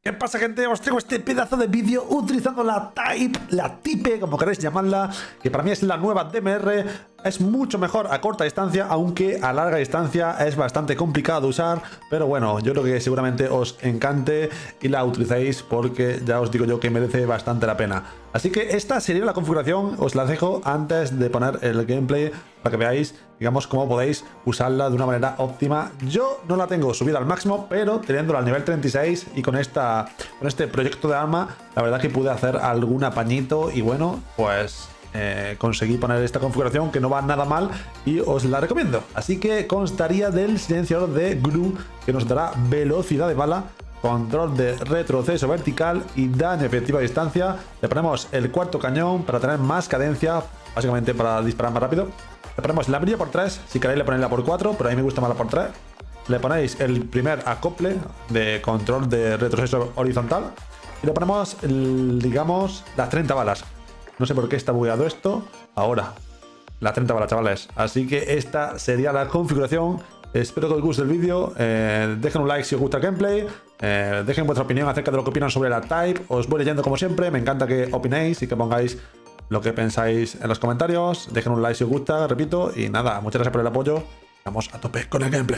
¿Qué pasa, gente? Os traigo este pedazo de vídeo utilizando la Type, como queréis llamarla, que para mí es la nueva DMR. Es mucho mejor a corta distancia, aunque a larga distancia es bastante complicado de usar. Pero bueno, yo creo que seguramente os encante y la utilicéis porque ya os digo yo que merece bastante la pena. Así que esta sería la configuración, os la dejo antes de poner el gameplay para que veáis, digamos, cómo podéis usarla de una manera óptima. Yo no la tengo subida al máximo, pero teniéndola al nivel 36 y con este proyecto de arma, la verdad que pude hacer algún apañito y bueno, pues conseguí poner esta configuración que no va nada mal y os la recomiendo. Así que constaría del silenciador de GRU, que nos dará velocidad de bala, control de retroceso vertical y daño efectivo a distancia. Le ponemos el cuarto cañón para tener más cadencia, básicamente para disparar más rápido. Le ponemos la brilla por 3, si queréis le ponéis la por 4, pero a mí me gusta más la por 3. Le ponéis el primer acople de control de retroceso horizontal y le ponemos, digamos, las 30 balas. No sé por qué está bugueado esto. Ahora, las 30 balas, chavales. Así que esta sería la configuración. Espero que os guste el vídeo. Dejen un like si os gusta el gameplay. Dejen vuestra opinión acerca de lo que opinan sobre la Type. Os voy leyendo como siempre. Me encanta que opinéis y que pongáis lo que pensáis en los comentarios. Dejen un like si os gusta, repito. Y nada, muchas gracias por el apoyo. Vamos a tope con el gameplay.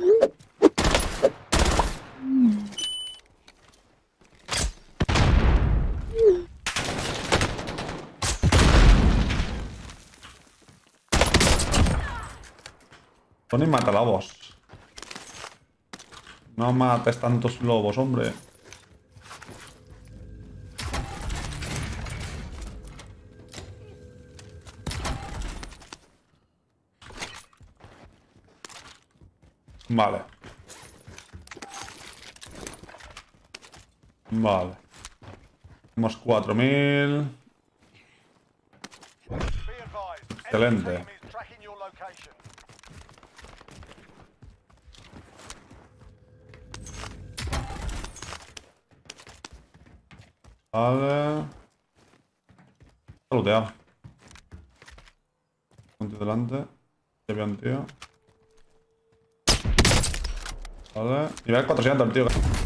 Tony mata lobos. No mates tantos lobos, hombre. Vale. Vale. Tenemos 4000. Excelente. Vale. Está looteado. Un tío delante. Ya había un tío. Vale. Nivel 400 el tío.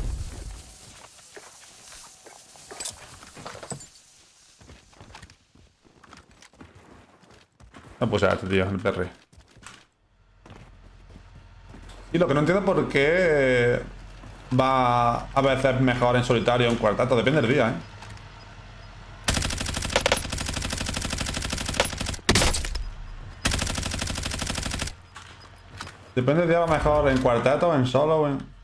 No puse a este tío, el Perry. Y lo que no entiendo por qué va a veces mejor en solitario o en cuarteto. Depende del día, ¿eh? Depende del día, va mejor en cuarteto, en solo o en...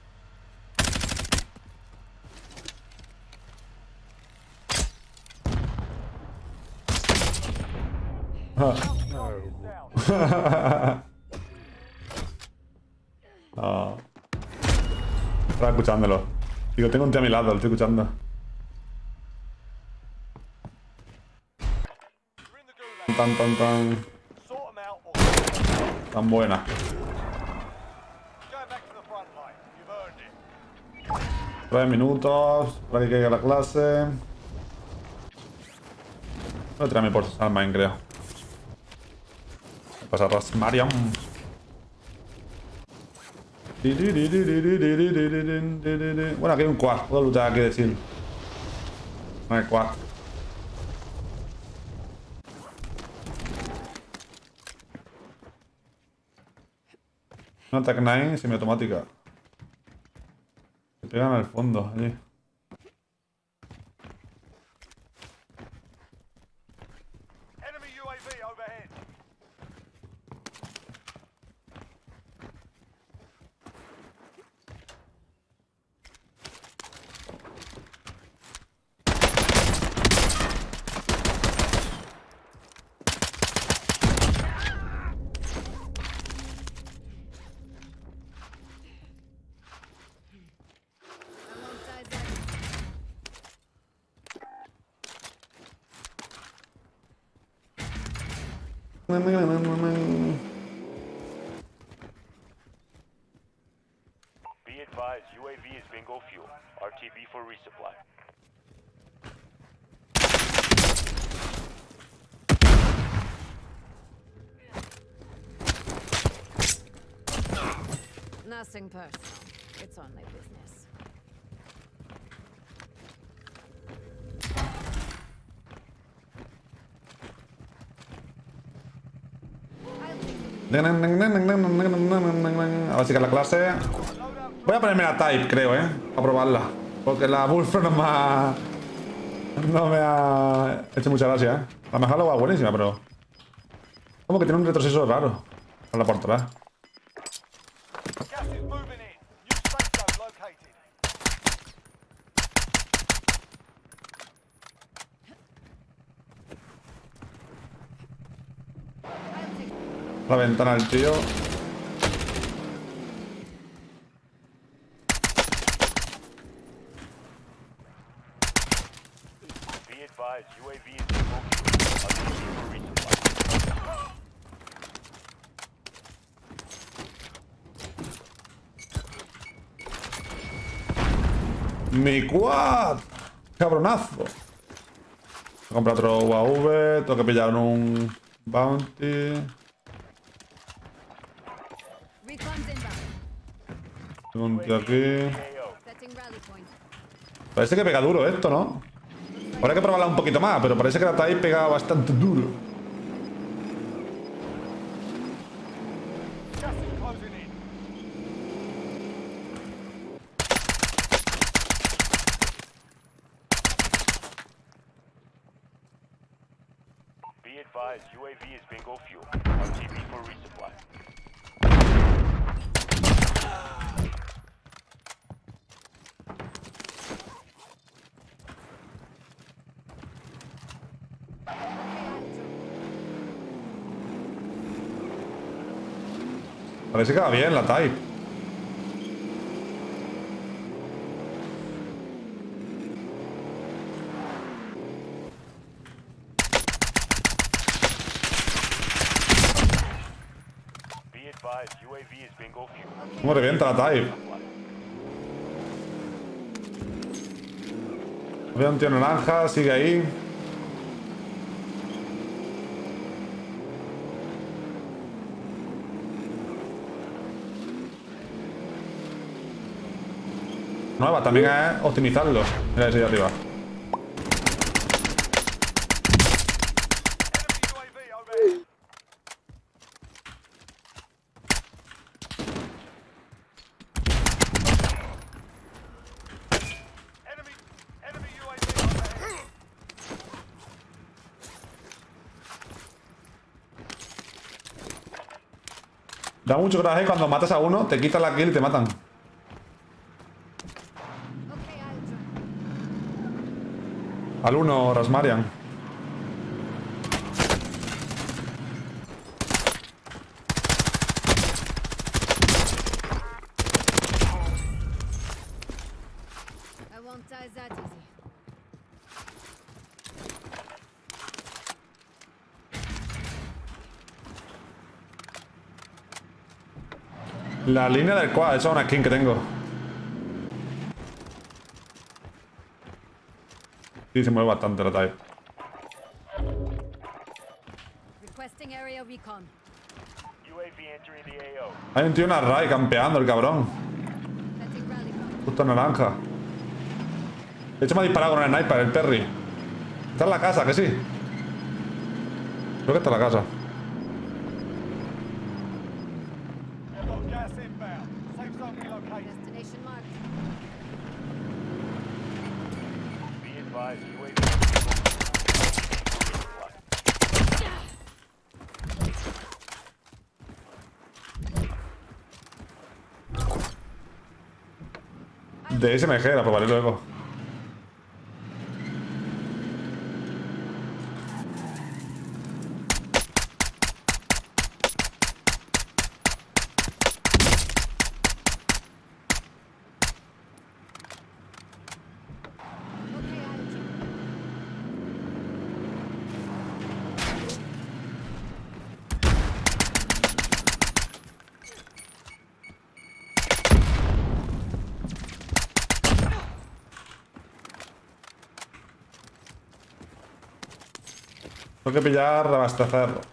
Oh. Estaba escuchándolo. Digo, tengo un tío a mi lado, lo estoy escuchando. Tan buena. 3 minutos para que caiga la clase. Voy a tirarme por Salmain, creo. Voy a pasar a Mariam. Bueno, aquí hay un quad. Puedo luchar, aquí decir. No hay quad. Una Tech 9 semiautomática. Se pegan al fondo, allí. Be advised, UAV is bingo fuel. RTB for resupply. Nothing personal. It's only business. A ver si que la clase. Voy a ponerme la Type, creo, a probarla. Porque la Bullfrog no me ha hecho mucha gracia, La mejor va buenísima, pero como que tiene un retroceso raro a la por atrás. La ventana del tío. Mi quad. Cabronazo. Voy a comprar otro UAV. Tengo que pillar un bounty. Un tío aquí. Parece que pega duro esto, ¿no? Habrá que probarla un poquito más, pero parece que la TAI pega bastante duro. UAV is bingo fuel. RTB for resupply. Parece que va bien la Type. ¿Cómo revienta la Type? Había un tío naranja, sigue ahí. Nueva, también es optimizarlo. Mira ese de arriba. Da mucho coraje cuando matas a uno, te quitan la kill y te matan. Al uno, Rasmarian. La línea del quad, esa es una skin que tengo. Sí, se mueve bastante la Type. Hay un tío en la RAI campeando, el cabrón. Justo en naranja. De hecho me ha disparado con el sniper, el Perry. Está en la casa, que sí. Creo que está en la casa. De SMG, la probaré luego. Tengo que pillar, abastecerlo.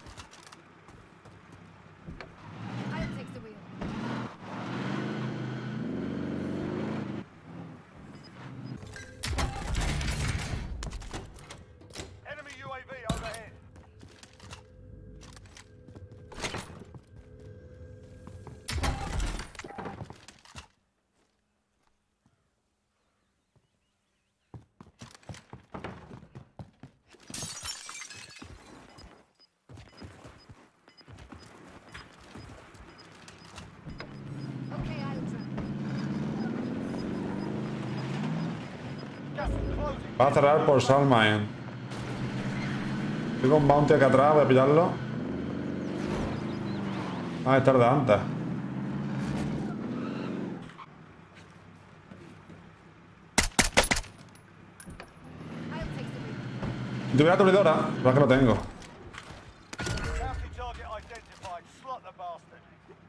Va a cerrar por Salmine. Tengo un bounty acá atrás, voy a pillarlo. Ah, es tarde antes. Si tuviera aturdidora, pero es que lo tengo. Bounty target identified. Slot the bastard.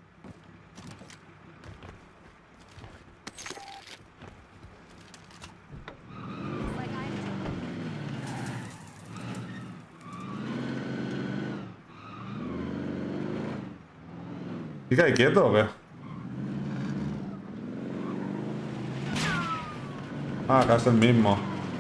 ¿Sí que hay quieto o qué? Ah, acá es el mismo.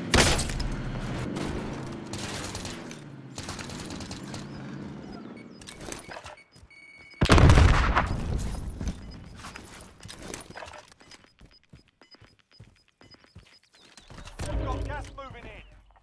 We've got gas moving in.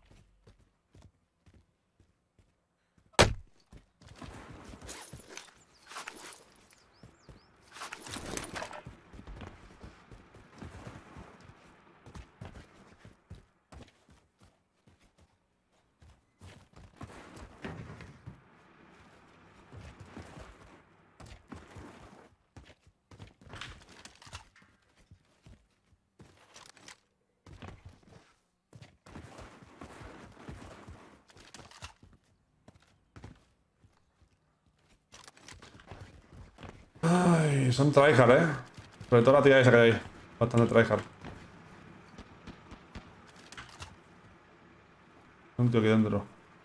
Ay, son tryhard, sobre todo la tía esa que hay. Bastante tryhard. Un tío aquí dentro.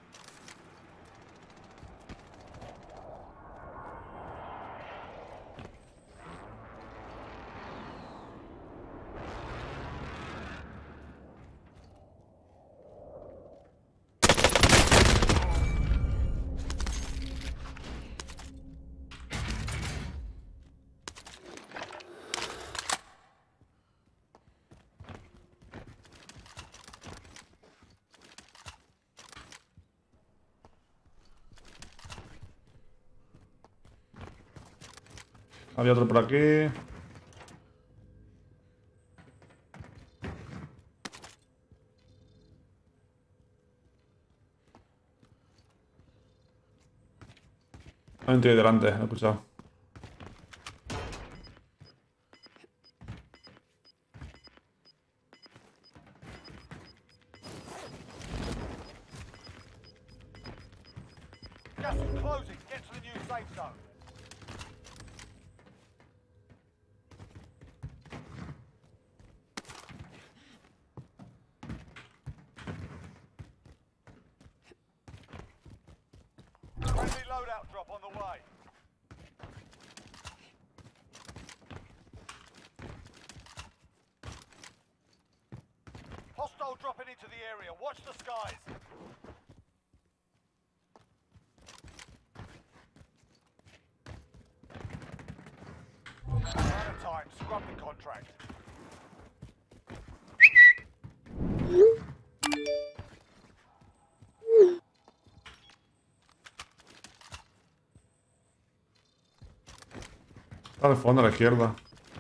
Había otro por aquí. Hay un tío ahí delante, lo he escuchado. Gas is closing. Get to the new safe zone. Friendly loadout drop on the way. Hostile dropping into the area. Watch the skies. Out of time. Scrub the contract. Está al fondo a la izquierda.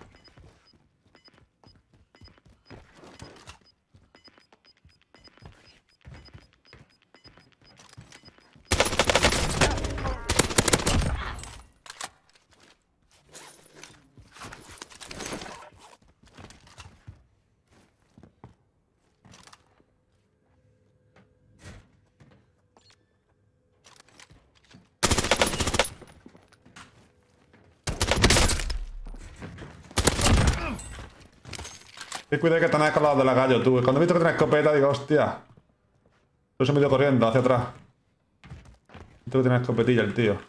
Ten cuidado que están escalados de la gallo, tú. Cuando he visto que tenía escopeta, digo, hostia. Por eso me he ido corriendo hacia atrás. Visto que tenía escopetilla el tío.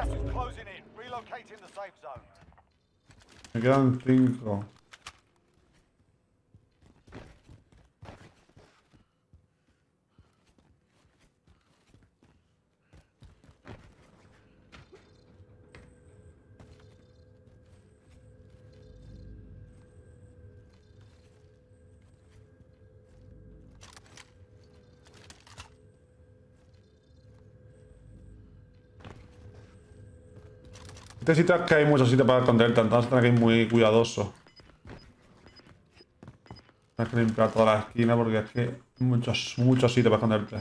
Gas is closing in. Relocating the safe zone. Me quedan 5. Este sitio es que hay muchos sitios para esconderte, entonces tienes que ir muy cuidadoso. Tienes que limpiar toda la esquina porque es que hay muchos sitios para esconderte.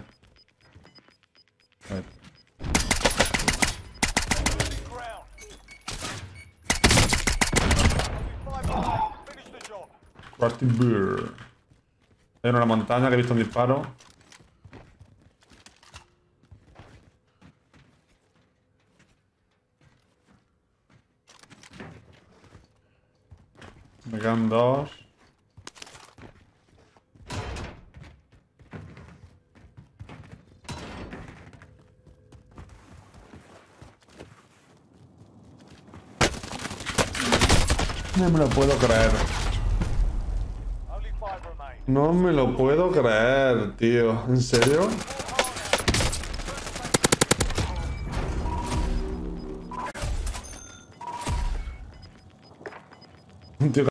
A ver. Ground. Only 5 remaining. Finish the job. Crusty Bear. Hay uno en la montaña que he visto un disparo. Me quedan 2. No me lo puedo creer. Only 5 remain. No me lo puedo creer, tío. ¿En serio? Tío,